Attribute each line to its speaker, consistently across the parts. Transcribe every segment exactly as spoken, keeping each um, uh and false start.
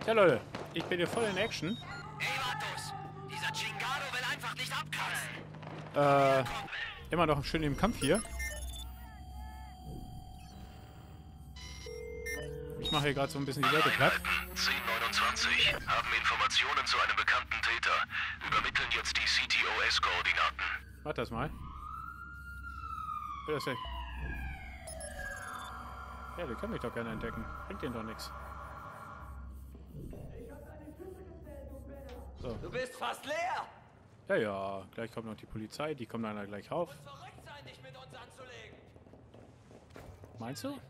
Speaker 1: Ja, Leute, ich bin hier voll in Action.
Speaker 2: Hey, Vatos! Dieser Chingado will einfach nicht abkratzen!
Speaker 1: Äh, immer noch schön im Kampf hier. Ich mache hier gerade so ein bisschen die Leute platt.
Speaker 3: zehn neunundzwanzig haben Informationen zu einem bekannten Täter. Übermitteln jetzt die C T O S-Koordinaten.
Speaker 1: Warte das mal. Will das weg? Ja, die können mich doch gerne entdecken. Bringt denen doch nichts. So.
Speaker 2: Du bist fast leer!
Speaker 1: Ja, ja. Gleich kommt noch die Polizei. Die kommen dann gleich rauf.
Speaker 2: Du musst verrückt sein, dich mit uns anzulegen!
Speaker 1: Meinst du?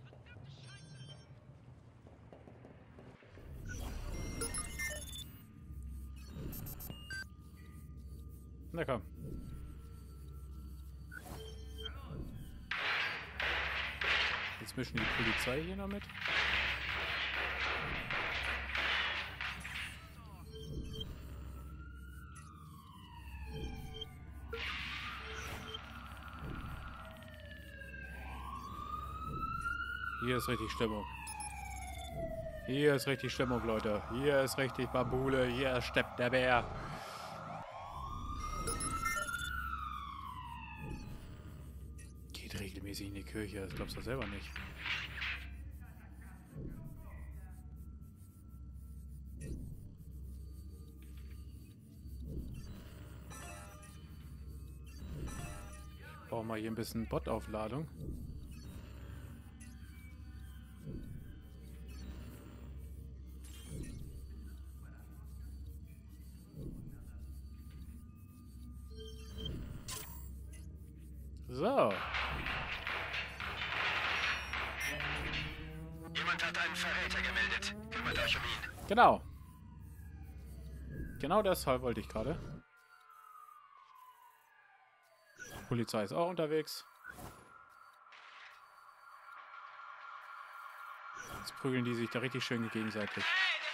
Speaker 1: Na komm. Jetzt mischen die Polizei hier noch mit. Hier ist richtig Stimmung. Hier ist richtig Stimmung, Leute. Hier ist richtig Bambule. Hier steppt der Bär. Geht regelmäßig in die Kirche. Das glaubst du selber nicht. Brauchen wir hier ein bisschen Bot-Aufladung. So.
Speaker 3: Jemand hat einen Verräter gemeldet. Kümmert euch um ihn.
Speaker 1: Genau. Genau deshalb wollte ich gerade. Die Polizei ist auch unterwegs. Jetzt prügeln die sich da richtig schön gegenseitig.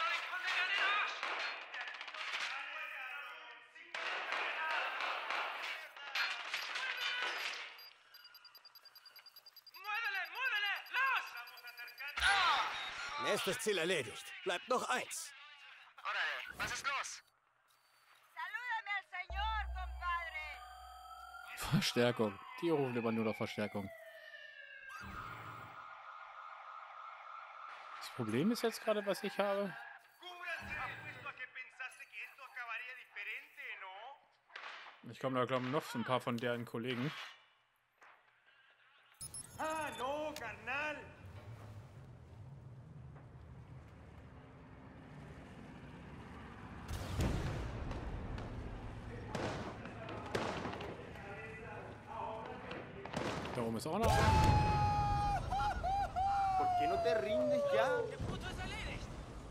Speaker 4: Erstes Ziel erledigt. Bleibt noch eins.
Speaker 2: Orale, was ist los?
Speaker 5: Salúdame al señor, compadre.
Speaker 1: Verstärkung. Die rufen immer nur noch Verstärkung. Das Problem ist jetzt gerade, was ich habe. Ich komme da, glaube ich, noch so ein paar von deren Kollegen.
Speaker 4: Ah, no, carnal.
Speaker 1: Da oben ist auch noch.
Speaker 4: ¿Por qué no te rindes ya?
Speaker 2: Der Bruto ist erledigt!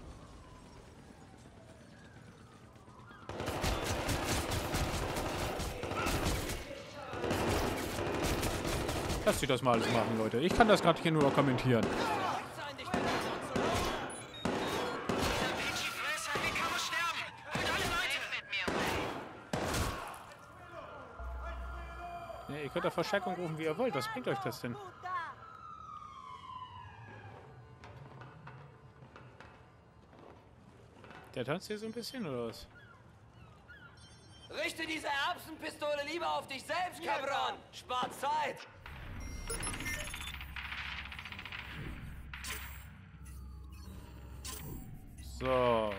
Speaker 1: Lass sie das mal alles machen, Leute. Ich kann das gerade hier nur noch kommentieren.
Speaker 2: Verrückt sein, dich mit uns anzulegen! Dieser Pichi Fresser, wie kann man sterben? Hört alle Leute! Mit mir!
Speaker 1: Ja, ihr könnt doch Verstärkung rufen, wie ihr wollt. Was bringt euch das denn?
Speaker 5: Puta.
Speaker 1: Der tanzt hier so ein bisschen, oder was?
Speaker 2: Richte diese Erbsenpistole lieber auf dich selbst, Cabron! Spart Zeit!
Speaker 1: So.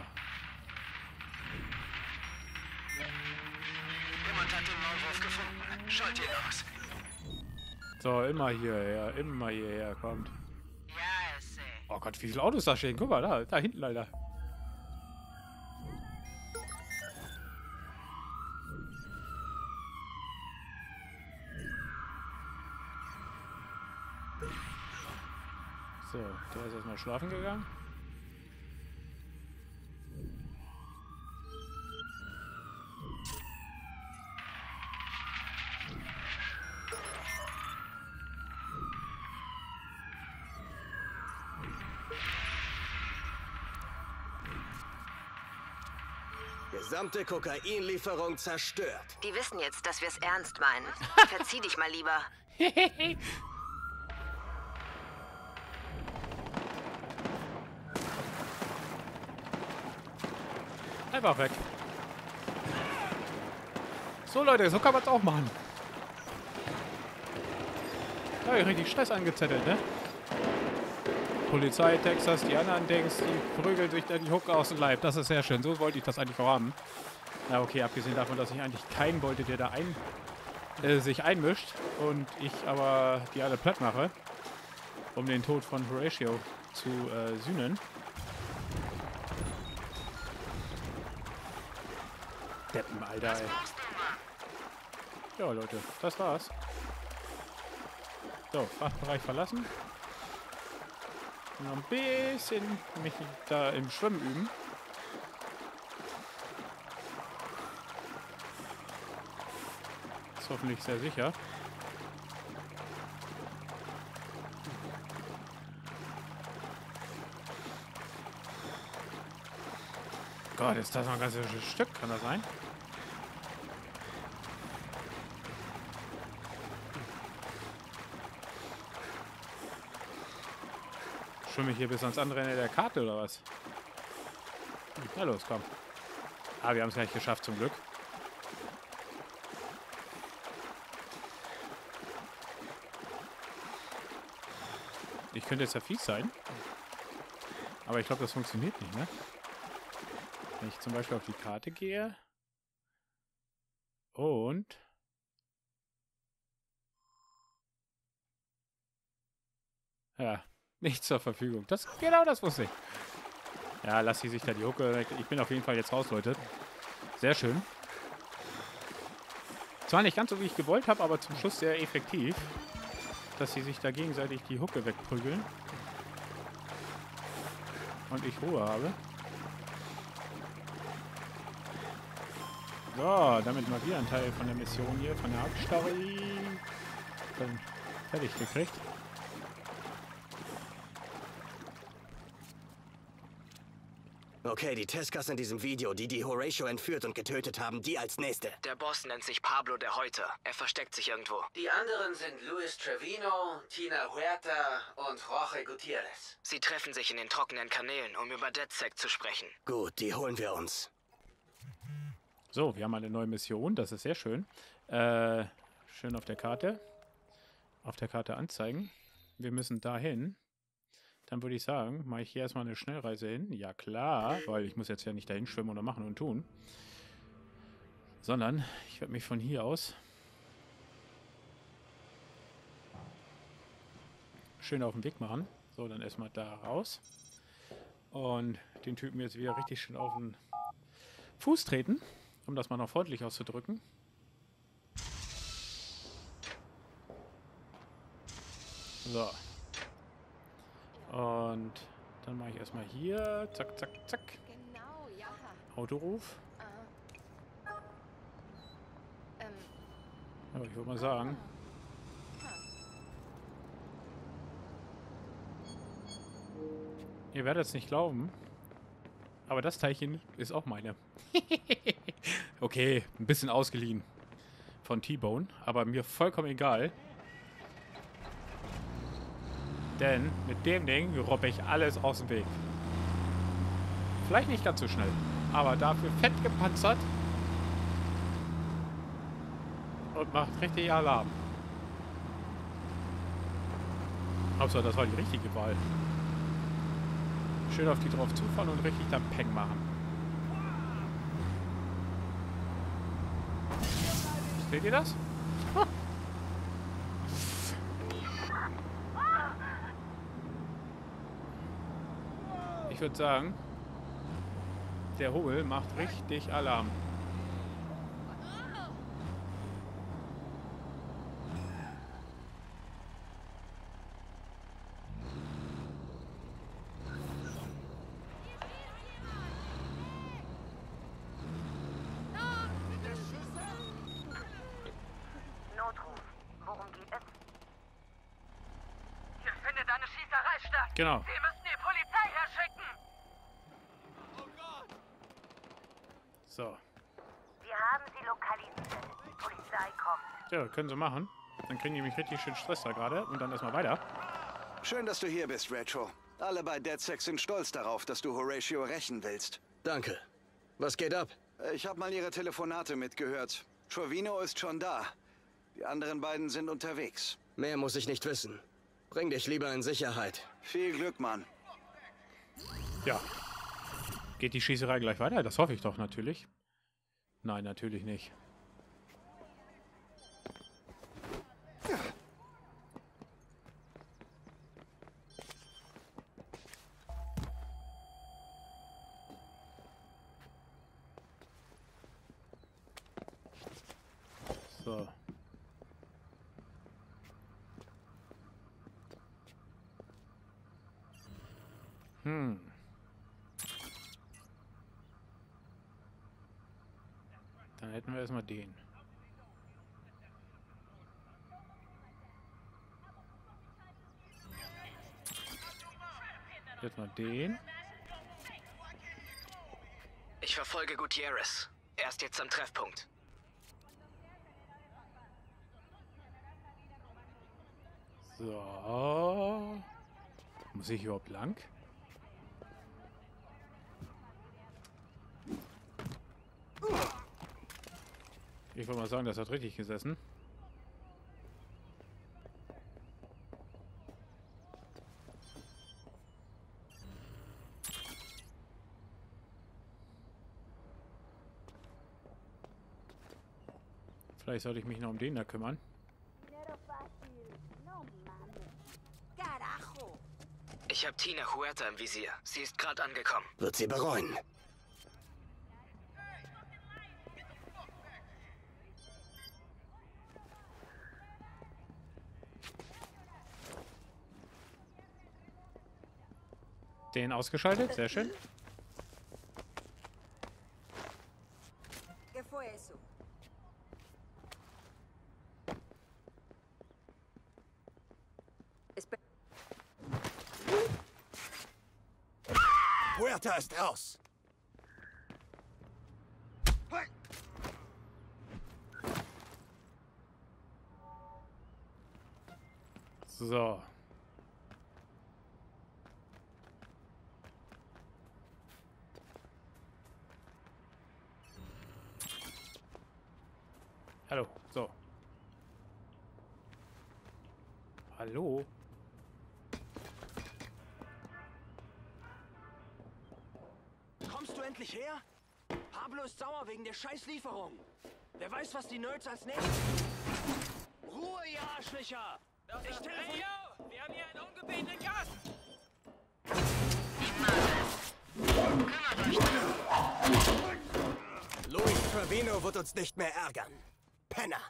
Speaker 3: Jemand hat den Maulwurf gefunden. Schalt ihn aus.
Speaker 1: So, immer hierher. Immer hierher. Kommt.
Speaker 2: Ja, es sehe.
Speaker 1: Oh Gott, wie viele Autos da stehen. Guck mal, da. Da hinten leider. So, der ist erstmal schlafen gegangen.
Speaker 4: Gesamte Kokainlieferung zerstört.
Speaker 6: Die wissen jetzt, dass wir es ernst meinen. Verzieh dich mal lieber.
Speaker 1: Einfach weg. So, Leute, so kann man es auch machen. Da habe ich richtig Stress angezettelt, ne? Polizei, Texas, die anderen Dings, die prügeln sich da die Hucke aus dem Leib. Das ist sehr schön. So wollte ich das eigentlich auch haben. Na okay, abgesehen davon, dass ich eigentlich keinen wollte, der da ein, äh, sich einmischt und ich aber die alle platt mache, um den Tod von Horatio zu äh, sühnen. Deppen, Alter, ey. Ja, Leute, das war's. So, Frachtbereich verlassen. Noch ein bisschen mich da im Schwimmen üben. Ist hoffentlich sehr sicher. Gott, ist das noch ein ganzes Stück, kann das sein? Schwimme ich hier bis ans andere Ende der Karte oder was? Na los, komm. Ah, wir haben es gleich geschafft, zum Glück. Ich könnte jetzt ja fies sein. Aber ich glaube, das funktioniert nicht, ne? Wenn ich zum Beispiel auf die Karte gehe. Und... Ja, nichts zur Verfügung. Das, genau das wusste ich. Ja, lass sie sich da die Hucke weg. Ich bin auf jeden Fall jetzt raus, Leute. Sehr schön. Zwar nicht ganz so, wie ich gewollt habe, aber zum Schluss sehr effektiv. Dass sie sich da gegenseitig die Hucke wegprügeln. Und ich Ruhe habe. So, damit mal wieder ein Teil von der Mission hier, von der Hauptstory. Dann fertig gekriegt.
Speaker 4: Okay, die Teskas in diesem Video, die die Horatio entführt und getötet haben, die als nächste.
Speaker 7: Der Boss nennt sich Pablo der Häuter. Er versteckt sich irgendwo.
Speaker 8: Die anderen sind Luis Trevino, Tina Huerta und Jorge Gutierrez.
Speaker 7: Sie treffen sich in den trockenen Kanälen, um über DedSec zu sprechen.
Speaker 4: Gut, die holen wir uns.
Speaker 1: So, wir haben eine neue Mission. Das ist sehr schön. Äh, schön auf der Karte. Auf der Karte anzeigen. Wir müssen dahin. Dann würde ich sagen, mache ich hier erstmal eine Schnellreise hin. Ja klar, weil ich muss jetzt ja nicht dahin schwimmen oder machen und tun. Sondern ich werde mich von hier aus schön auf den Weg machen. So, dann erstmal da raus. Und den Typen jetzt wieder richtig schön auf den Fuß treten, um das mal noch freundlich auszudrücken. So. Und dann mache ich erstmal hier. Zack, zack, zack.
Speaker 6: Genau, ja.
Speaker 1: Autoruf.
Speaker 6: Ah. Ähm.
Speaker 1: Aber ich würde mal sagen. Ihr werdet es nicht glauben. Aber das Teilchen ist auch meine. Okay, ein bisschen ausgeliehen. Von T-Bone. Aber mir vollkommen egal. Denn mit dem Ding robbe ich alles aus dem Weg. Vielleicht nicht ganz so schnell, aber dafür fett gepanzert. Und macht richtig Alarm. Hauptsache, das war die richtige Wahl. Schön auf die drauf zufahren und richtig dann Peng machen. Seht ihr das? Ich würde sagen, der Hobel macht richtig Alarm.
Speaker 5: Notruf. Worum geht es?
Speaker 2: Hier findet eine Schießerei statt.
Speaker 1: Genau.
Speaker 2: Sie müssen die Polizei herschicken.
Speaker 1: So.
Speaker 5: Wir haben sie lokalisiert. Die Polizei kommt.
Speaker 1: Ja, können sie machen. Dann kriegen die mich richtig schön Stress da gerade. Und dann erstmal weiter.
Speaker 9: Schön, dass du hier bist, Retro. Alle bei DedSec sind stolz darauf, dass du Horatio rächen willst.
Speaker 4: Danke. Was geht ab?
Speaker 9: Ich habe mal Ihre Telefonate mitgehört. Trevino ist schon da. Die anderen beiden sind unterwegs.
Speaker 4: Mehr muss ich nicht wissen. Bring dich lieber in Sicherheit.
Speaker 9: Viel Glück, Mann.
Speaker 1: Ja. Geht die Schießerei gleich weiter? Das hoffe ich doch natürlich. Nein, natürlich nicht. So. Hm. Dann hätten wir erstmal den. Jetzt mal den.
Speaker 7: Ich verfolge Gutierrez. Er ist jetzt am Treffpunkt.
Speaker 1: So. Muss ich überhaupt lang? Ich wollte mal sagen, das hat richtig gesessen. Vielleicht sollte ich mich noch um den da kümmern.
Speaker 7: Ich habe Tina Huerta im Visier. Sie ist gerade angekommen.
Speaker 4: Wird sie bereuen.
Speaker 1: Den ausgeschaltet, sehr schön.
Speaker 4: Huerta ist raus.
Speaker 1: So. Hallo, so. Hallo?
Speaker 10: Kommst du endlich her? Pablo ist sauer wegen der Scheißlieferung. Wer weiß, was die Nerds als nächstes... Ruhe, ihr Arschlöcher! Ich telefoniere...
Speaker 2: Hey, yo! Wir haben hier einen ungebetenen Gast!
Speaker 4: Luis Trevino wird uns nicht mehr ärgern. Penner!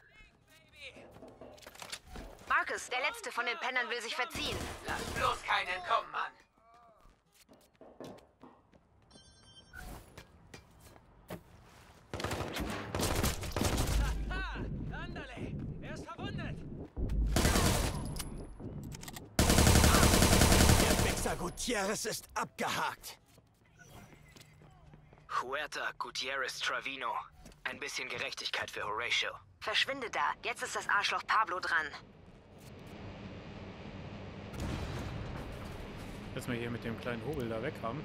Speaker 6: Marcus, der letzte von den Pennern will sich verziehen.
Speaker 8: Lass bloß keinen entkommen, Mann.
Speaker 2: Ha! Andale! Er ist verwundet!
Speaker 4: Der Wichser Gutierrez ist abgehakt.
Speaker 7: Huerta, Gutierrez, Trevino. Ein bisschen Gerechtigkeit für Horatio.
Speaker 6: Verschwinde da. Jetzt ist das Arschloch Pablo dran.
Speaker 1: Dass wir hier mit dem kleinen Hobel da weg haben.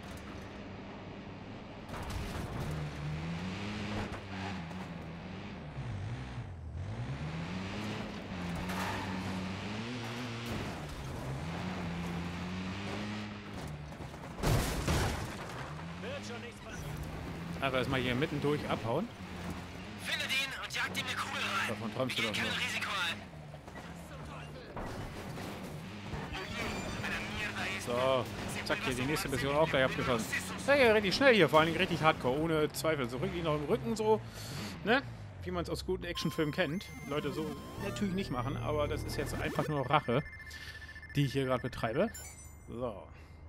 Speaker 1: Aber erstmal hier mittendurch abhauen.
Speaker 2: Findet ihn und jagt ihm eine Kugel rein!
Speaker 1: Davon träumst du
Speaker 2: Wir
Speaker 1: doch
Speaker 2: gehen
Speaker 1: nur.
Speaker 2: kein Risiko ein!
Speaker 1: So, zack, hier die nächste Mission auch gleich abgeschlossen. Ja, ja, richtig schnell hier, vor allem richtig hardcore, ohne Zweifel. So richtig noch im Rücken, so, ne? Wie man es aus guten Actionfilmen kennt. Leute, so natürlich nicht machen, aber das ist jetzt einfach nur Rache, die ich hier gerade betreibe. So.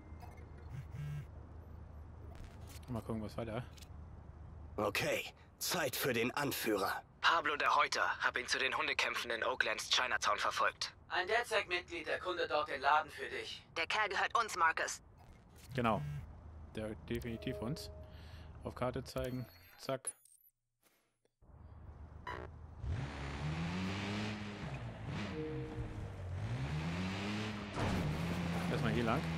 Speaker 1: Mal gucken, was weiter.
Speaker 4: Okay, Zeit für den Anführer.
Speaker 7: Pablo der Häuter. Hab ihn zu den Hundekämpfen in Oaklands Chinatown verfolgt.
Speaker 8: Ein DedSec-Mitglied erkundet dort den Laden für dich.
Speaker 6: Der Kerl gehört uns, Marcus.
Speaker 1: Genau. Der definitiv uns. Auf Karte zeigen. Zack. Erstmal hier lang.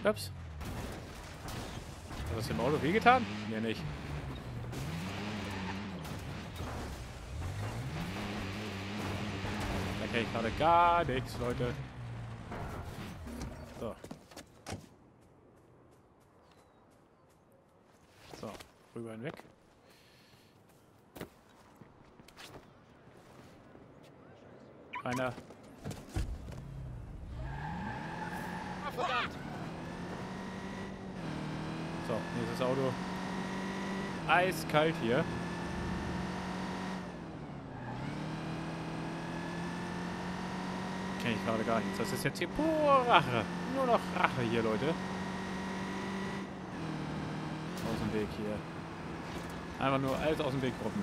Speaker 1: Ups. Hat das dem Auto wehgetan? Mir nicht. Da kenne ich gerade gar nichts, Leute. So. So, rüber hinweg. Einer. So, nächstes Auto. Eiskalt hier. Kenne ich gerade gar nichts. Das ist jetzt hier pure Rache. Nur noch Rache hier, Leute. Aus dem Weg hier. Einfach nur alles aus dem Weg gruppen.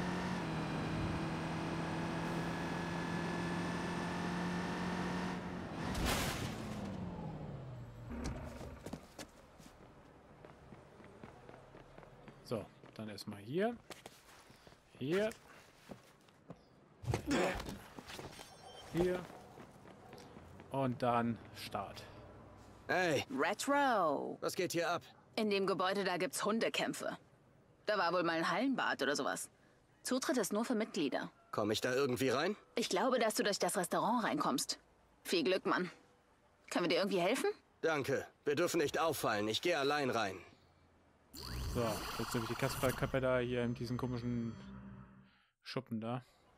Speaker 1: So, dann erstmal hier. Hier. Hier. Hier. Und dann Start.
Speaker 4: Hey,
Speaker 6: Retro.
Speaker 4: was geht hier ab?
Speaker 6: In dem Gebäude da gibt's Hundekämpfe. Da war wohl mal ein Hallenbad oder sowas. Zutritt ist nur für Mitglieder.
Speaker 4: Komme ich da irgendwie rein?
Speaker 6: Ich glaube, dass du durch das Restaurant reinkommst. Viel Glück, Mann. Können wir dir irgendwie helfen?
Speaker 4: Danke. Wir dürfen nicht auffallen. Ich gehe allein rein.
Speaker 1: So, jetzt nämlich die Kasperlkappe da hier in diesem komischen Schuppen da.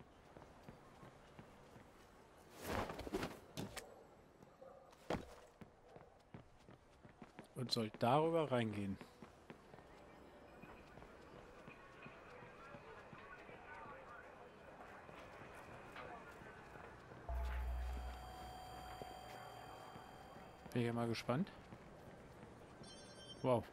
Speaker 1: Und soll darüber reingehen. Bin ich ja mal gespannt. Wow.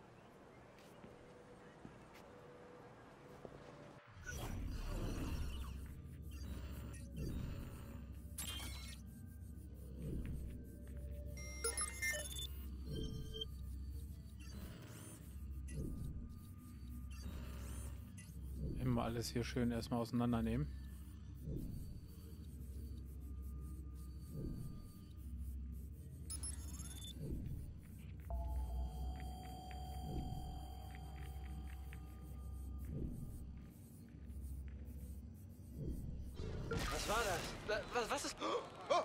Speaker 1: Immer alles hier schön erstmal auseinandernehmen.
Speaker 10: Was war das? Was, was ist... Oh.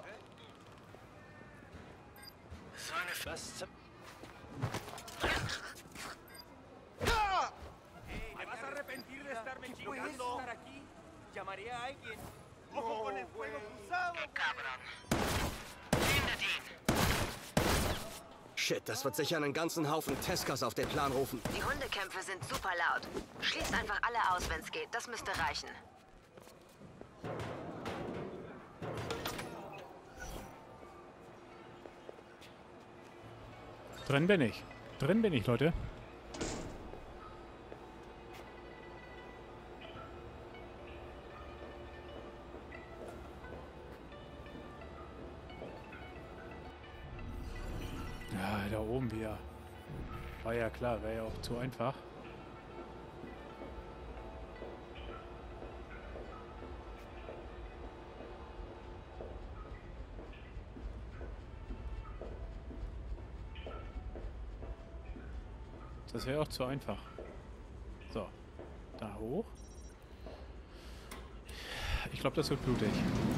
Speaker 7: So eine F
Speaker 10: Was zum...
Speaker 4: Shit, das wird sicher einen ganzen Haufen Teskas auf den Plan rufen.
Speaker 6: Die Hundekämpfe sind super laut. Schließt einfach alle aus, wenn's geht. Das müsste reichen.
Speaker 1: Drin bin ich. Drin bin ich, Leute. Ja, da oben wieder. War ja klar, wäre ja auch zu einfach. Das wäre auch zu einfach. So, da hoch. Ich glaube, das wird blutig.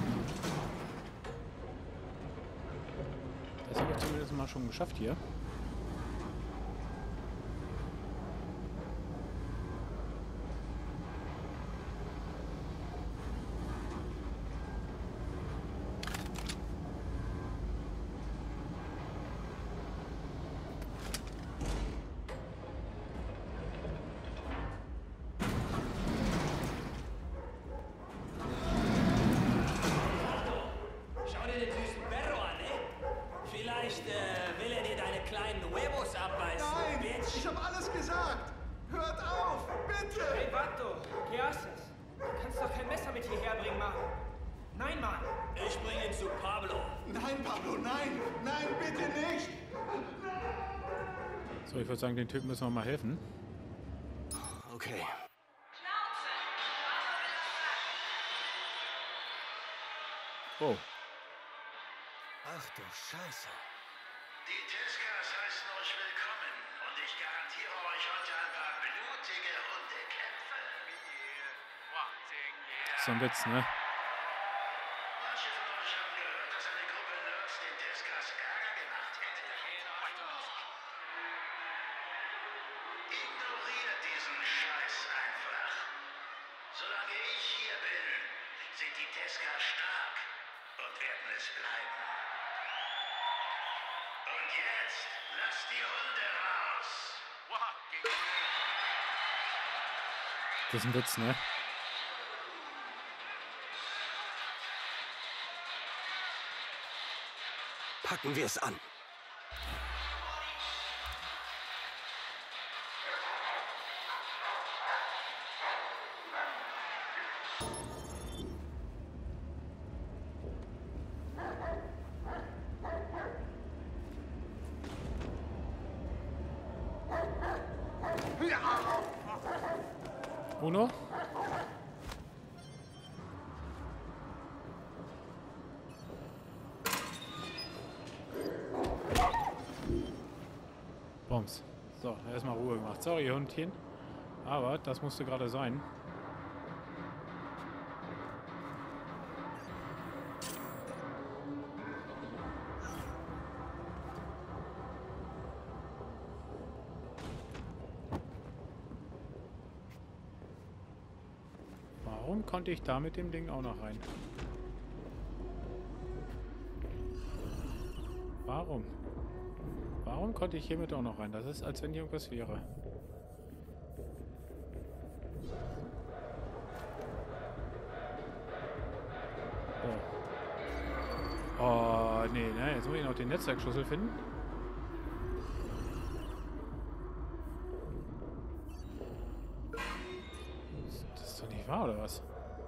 Speaker 1: Das habe ich zumindest mal schon geschafft hier. So, ich würde sagen, den Typen müssen wir mal helfen.
Speaker 4: Okay.
Speaker 1: Oh.
Speaker 4: Ach du Scheiße.
Speaker 3: Die Teskas heißen euch willkommen und ich garantiere euch heute ein paar blutige Hundekämpfe.
Speaker 1: So ein Witz, ne?
Speaker 3: Manche von euch haben gehört, dass eine Gruppe Nerds den Teskas Ärger gemacht hätte. Ignoriert diesen Scheiß einfach. Solange ich hier bin, sind die Teskas stark und werden es bleiben. Und jetzt lasst die Hunde raus.
Speaker 1: Das ist ein Witz, ne?
Speaker 4: Packen wir es an.
Speaker 1: Uno? Bums. So, erstmal Ruhe gemacht. Sorry, Hundchen. Aber das musste gerade sein. Warum konnte ich da mit dem Ding auch noch rein? Warum? Warum konnte ich hiermit auch noch rein? Das ist, als wenn hier irgendwas wäre. Oh. Oh, nee, ne? Jetzt muss ich noch den Netzwerkschlüssel finden. Das ist doch nicht wahr, oder was?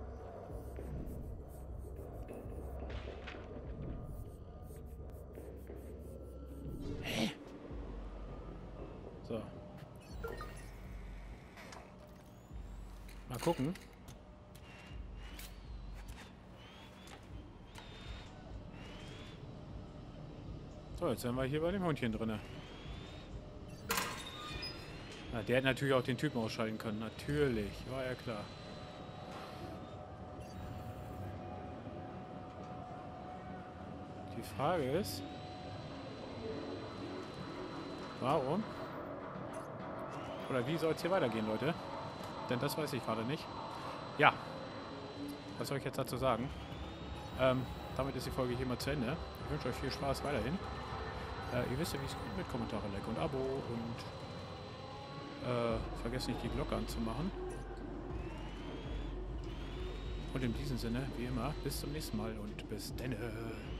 Speaker 1: So. Mal gucken. So, jetzt sind wir hier bei dem Hundchen drinne. Na, der hätte natürlich auch den Typen ausschalten können. Natürlich, war ja klar. Die Frage ist, warum? Oder wie soll es hier weitergehen, Leute? Denn das weiß ich gerade nicht. Ja. Was soll ich jetzt dazu sagen? Ähm, damit ist die Folge hier mal zu Ende. Ich wünsche euch viel Spaß weiterhin. Äh, ihr wisst ja, wie es geht mit Kommentare, Like und Abo. Und äh, vergesst nicht, die Glocke anzumachen. Und in diesem Sinne, wie immer, bis zum nächsten Mal und bis denne.